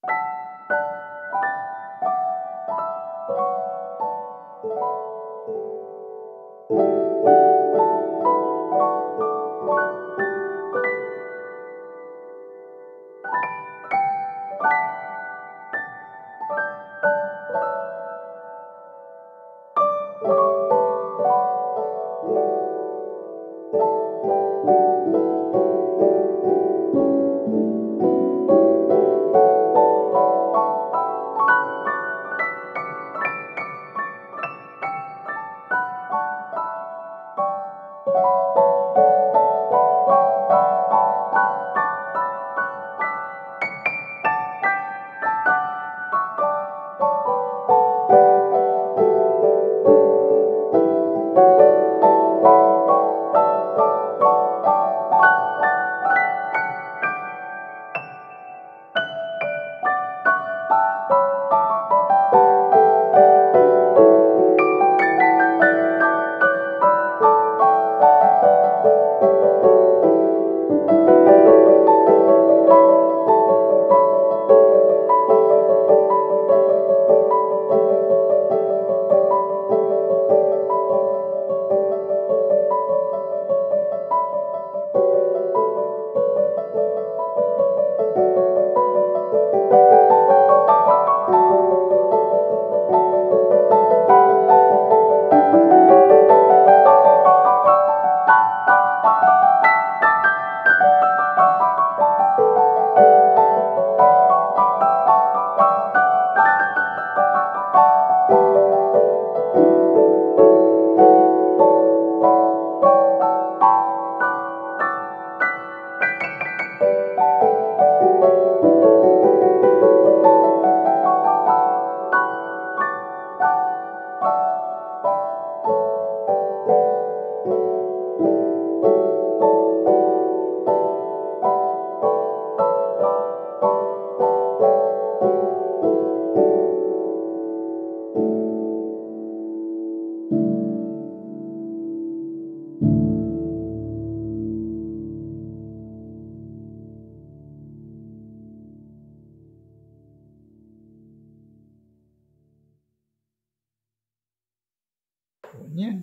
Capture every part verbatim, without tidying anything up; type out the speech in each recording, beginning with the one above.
Punya.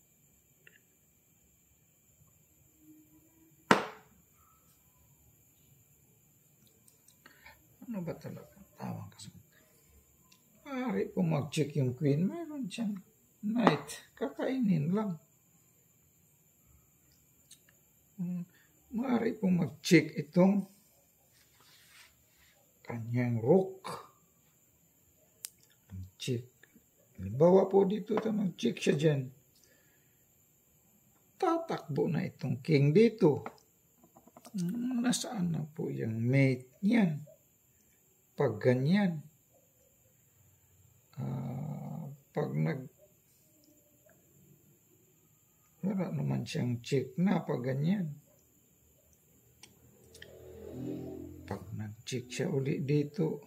Ano ba talaga? Tawang kasagutan. Pari po mag-check yung queen. Mayroon siyang knight. Kakainin lang. Maaari po mag-check itong kanyang rook. Mag-check. Halimbawa po dito, mag-check siya dyan. Tatakbo na itong king dito. Nasaan na po yung mate niyan? Pag ganyan. Uh, pag nag... Wala naman siyang check na pag ganyan. Pag nag-check siya uli dito,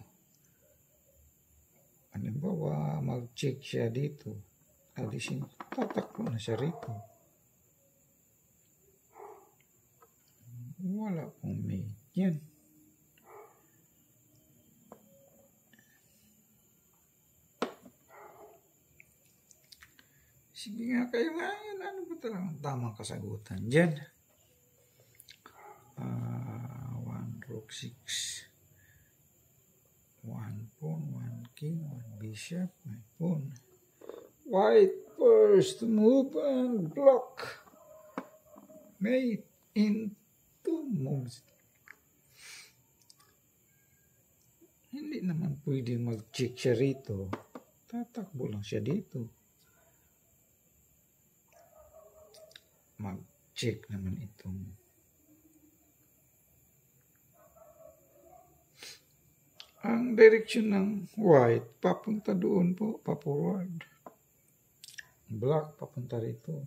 halimbawa mag-check siya dito, alisin, tatakbo na siya rito. Wala pong mate yan. Sige nga kayo nga yan. Ano ba talagang tamang kasagutan dyan? Uh, one rook six. One pawn, one king, one bishop, my pawn. White first move and block. Mate in two moves. Hindi naman pwedeng mag-check siya rito. Tatakbo lang siya dito. Mag-check naman itong ang direction ng white papunta doon po, pa-forward. Black papunta rito.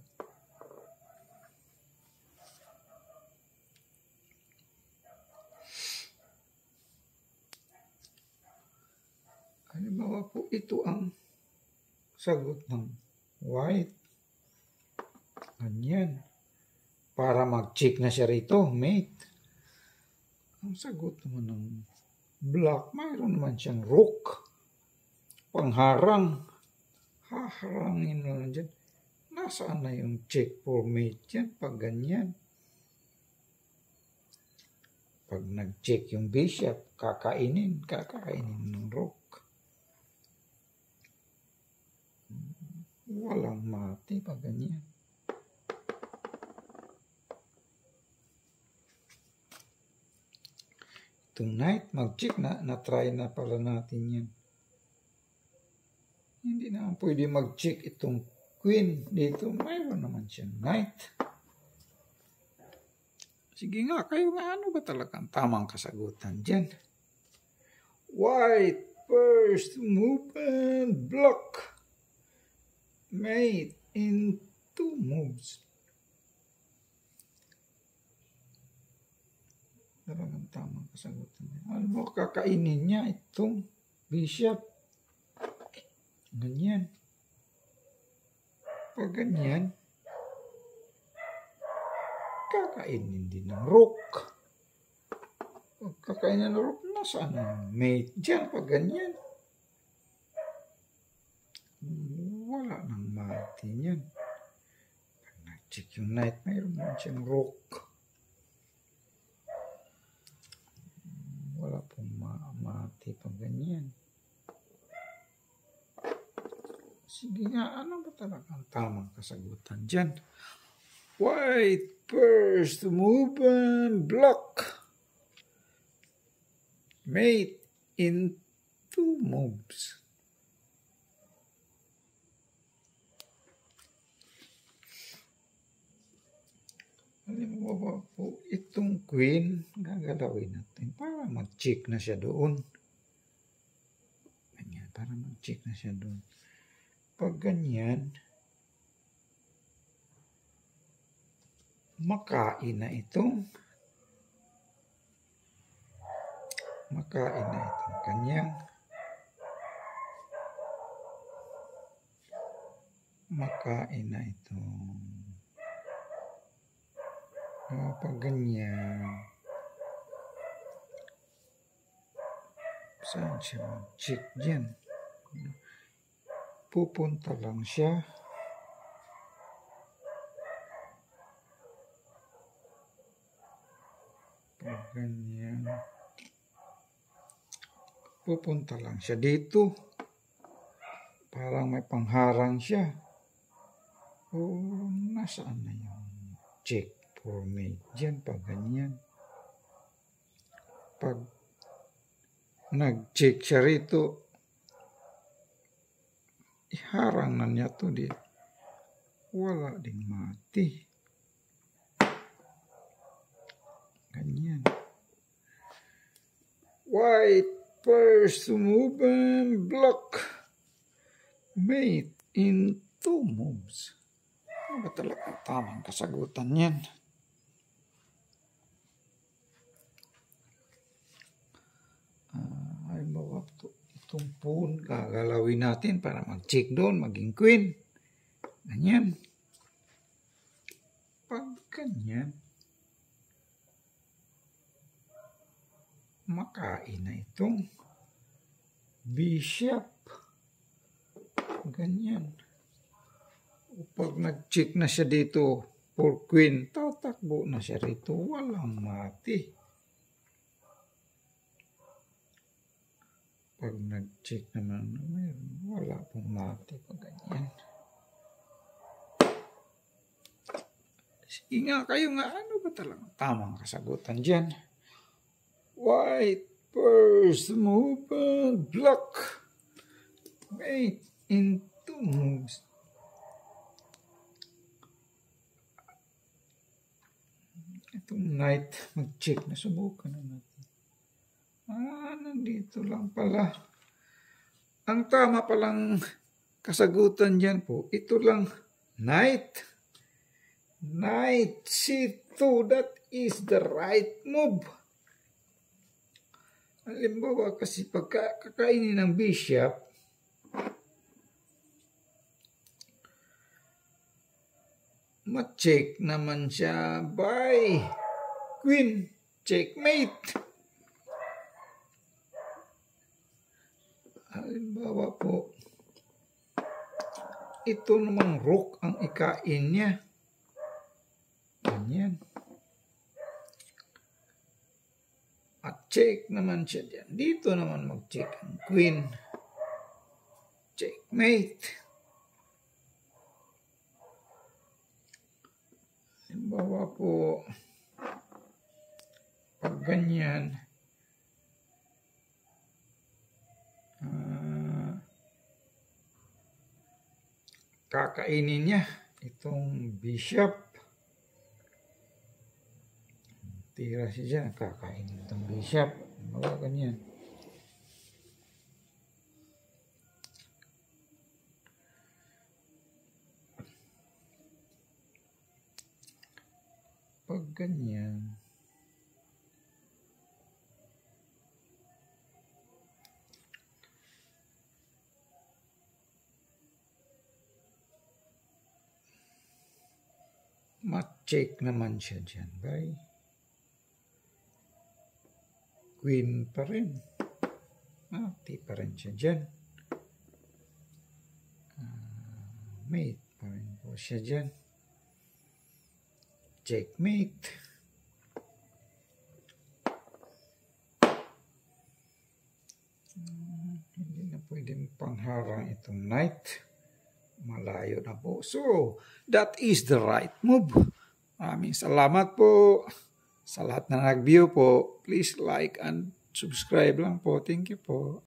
Halimbawa po, ito ang sagot ng white. Ganyan. Para mag-check na siya rito, mate. Ang sagot naman ng black, mayroon naman siyang rook. Pangharang. Haharangin na lang dyan. Nasaan na yung check for mate yan pag ganyan? Pag nag-check yung bishop, kakainin, kakainin ng rook. Walang mati pag ganyan. Itong knight, mag-check na, na-try na pala natin yan. Hindi naman pwede mag-check itong queen dito. Mayroon naman siyang knight. Sige nga, kayo nga, ano ba talagang tamang kasagutan dyan? White first move and block. Mate in two moves. Talagang tamang kasagutan dyan. Ano mo, kakainin niya itong bishop. Ganyan. Pag ganyan, kakainin din ng rook. Pag kakainin ng rook, nasaan ang mate dyan pag ganyan? Wala nang mati niyan. Pag nag-check yung knight, mayroon naman siyang rook. Wala pong ma mati pag ganyan. Sige nga, ano ba talagang tamang kasagutan dyan? White first move and block. Mate in two moves. Alam mo ba po, itong queen, gagalawin natin para mag-check na siya doon. Ganyan, para mag-check na siya doon. Pag ganyan, makain na itong makain na itong kanyang makain na itong uh, pag ganyan, saan siya mag-check dyan? Pupunta lang siya pag ganyan, pupunta lang siya dito, parang may pangharang siya. O nasaan na yung check for mate dyan pag ganyan? Pag nag-check siya rito, iharang na niya to di. Wala ding mati. Ganyan. White first move and block. Mate in two moves. Ano ba talagang tamang kasagutan yan? Uh, ay bawa to. Itong pawn, gagalawin natin para mag-check doon, maging queen. Ganyan. Pag ganyan, makain na itong bishop. Ganyan. Pag nag-check na siya dito for queen, tatakbo na siya rito. Walang mati. Pag nag-check naman, wala pong mati pag ganyan. Sige nga, kayo nga, ano ba talagang tamang kasagutan dyan? White first move and block. Mate in two moves. Itong knight, mag-check na, subukan na natin. Ah, nandito lang pala. Ang tama palang kasagutan dyan po, ito lang, knight. Knight C two, that is the right move. Halimbawa kasi pagka kakainin ng bishop, ma-check naman siya by queen, checkmate. Halimbawa po, ito namang rook ang ikain niya. Ganyan. At check naman siya dyan. Dito naman mag-check ang queen. Checkmate. Halimbawa po, pag ganyan, uh, kakainin niya itong bishop. Tira siya dyan, kakainin itong bishop. Halimbawa ganyan. Pag ganyan, ma-check naman siya dyan, bay. Queen pa rin. Mati pa rin siya dyan. Uh, mate pa rin po siya dyan. Checkmate. Hmm, hindi na pwedeng pangharang itong knight. Malayo na po. So, that is the right move. Maraming salamat po sa lahat na nag-view po. Please like and subscribe lang po. Thank you po.